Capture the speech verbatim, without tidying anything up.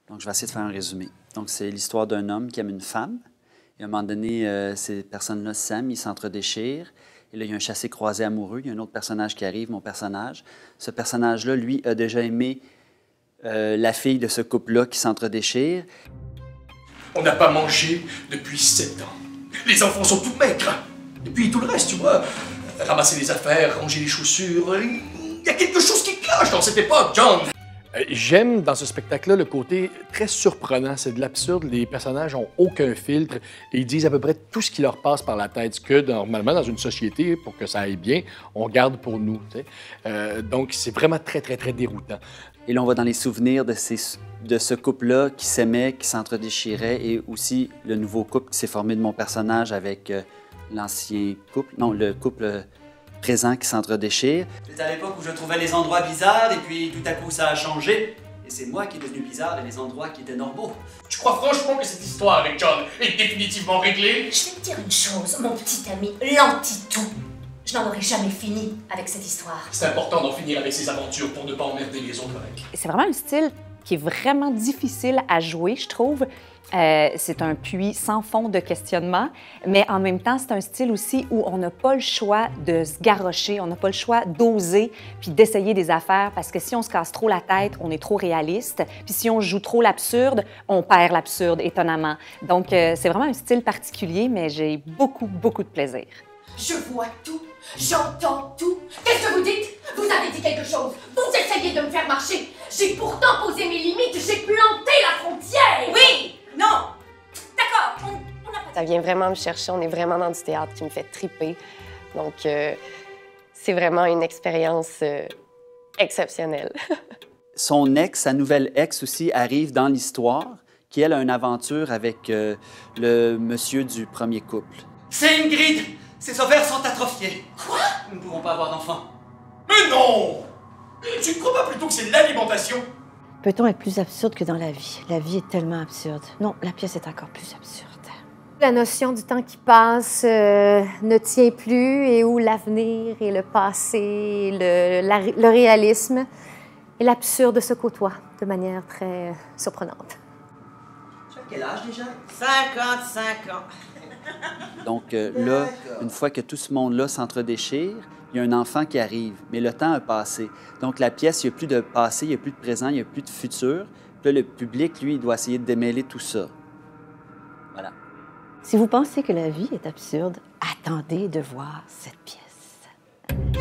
Donc, je vais essayer de faire un résumé. Donc, c'est l'histoire d'un homme qui aime une femme. Et à un moment donné, euh, ces personnes-là s'aiment, ils s'entre-déchirent. Et là, il y a un chassé-croisé amoureux. Il y a un autre personnage qui arrive, mon personnage. Ce personnage-là, lui, a déjà aimé euh, la fille de ce couple-là qui s'entre-déchire. On n'a pas mangé depuis sept ans. Les enfants sont tout maigres. Et puis tout le reste, tu vois, ramasser les affaires, ranger les chaussures. Il y a quelque chose qui cloche dans cette époque, John. Euh, J'aime dans ce spectacle-là le côté très surprenant. C'est de l'absurde. Les personnages n'ont aucun filtre et ils disent à peu près tout ce qui leur passe par la tête. Ce que normalement, dans une société, pour que ça aille bien, on garde pour nous. Tu sais. Euh, donc, c'est vraiment très, très, très déroutant. Et là, on va dans les souvenirs de, ces, de ce couple-là qui s'aimait, qui s'entre-déchirait, et aussi le nouveau couple qui s'est formé de mon personnage avec euh, l'ancien couple, non, le couple euh, présent qui s'entre-déchire. C'était à l'époque où je trouvais les endroits bizarres, et puis tout à coup ça a changé. Et c'est moi qui est devenu bizarre et les endroits qui étaient normaux. Tu crois franchement que cette histoire avec John est définitivement réglée? Je vais te dire une chose, mon petit ami, l'anti-tout. Je n'en aurai jamais fini avec cette histoire. C'est important d'en finir avec ces aventures pour ne pas emmerder les autres avec. C'est vraiment un style qui est vraiment difficile à jouer, je trouve. Euh, c'est un puits sans fond de questionnement, mais en même temps, c'est un style aussi où on n'a pas le choix de se garrocher, on n'a pas le choix d'oser puis d'essayer des affaires, parce que si on se casse trop la tête, on est trop réaliste, puis si on joue trop l'absurde, on perd l'absurde, étonnamment. Donc, euh, c'est vraiment un style particulier, mais j'ai beaucoup, beaucoup de plaisir. Je vois tout, j'entends tout. Qu'est-ce que vous dites? Vous avez dit quelque chose. Vous essayez de me faire marcher. J'ai pourtant posé mes limites, j'ai planté la frontière. Oui! Non! D'accord, on, on a pas... Ça vient vraiment me chercher, on est vraiment dans du théâtre qui me fait triper. Donc, euh, c'est vraiment une expérience euh, exceptionnelle. Son ex, sa nouvelle ex aussi, arrive dans l'histoire, qui, elle, a une aventure avec euh, le monsieur du premier couple. C'est Ingrid! Ses ovaires sont atrophiés. Quoi? Nous ne pouvons pas avoir d'enfants. Mais non! Tu ne crois pas plutôt que c'est l'alimentation? Peut-on être plus absurde que dans la vie? La vie est tellement absurde. Non, la pièce est encore plus absurde. La notion du temps qui passe euh, ne tient plus et où l'avenir et le passé, le, la, le réalisme et l'absurde se côtoient de manière très euh, surprenante. Tu as quel âge déjà? cinquante-cinq ans. Donc euh, là, une fois que tout ce monde-là s'entre-déchire, il y a un enfant qui arrive, mais le temps a passé. Donc la pièce, il n'y a plus de passé, il n'y a plus de présent, il n'y a plus de futur. Puis là, le public, lui, il doit essayer de démêler tout ça. Voilà. Si vous pensez que la vie est absurde, attendez de voir cette pièce.